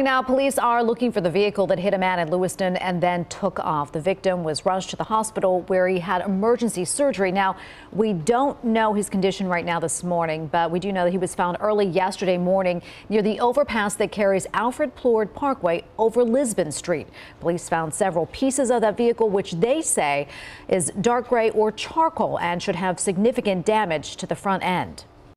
morning now, police are looking for the vehicle that hit a man in Lewiston and then took off. The victim was rushed to the hospital where he had emergency surgery. Now, we don't know his condition right now this morning, but we do know that he was found early yesterday morning near the overpass that carries Alfred Plord Parkway over Lisbon Street. Police found several pieces of that vehicle, which they say is dark gray or charcoal and should have significant damage to the front end.